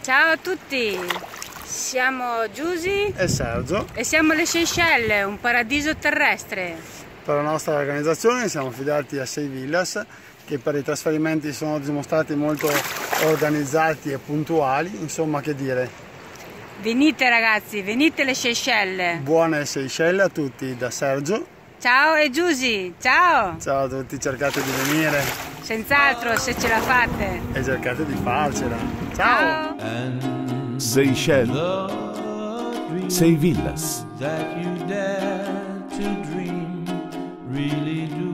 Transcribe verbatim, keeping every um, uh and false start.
Ciao a tutti, siamo Giusy e Sergio e siamo alle Seychelles, un paradiso terrestre. Per la nostra organizzazione siamo affiliati a Seyvillas, che per i trasferimenti sono dimostrati molto organizzati e puntuali. Insomma, che dire. Venite ragazzi, venite alle Seychelles. Buone Seychelles a tutti da Sergio. Ciao e Giusy, ciao. Ciao a tutti, cercate di venire. Senz'altro, se ce la fate. E cercate di farcela. Ciao. Ciao. Seychelles, Seyvillas. That you dare to dream, really do.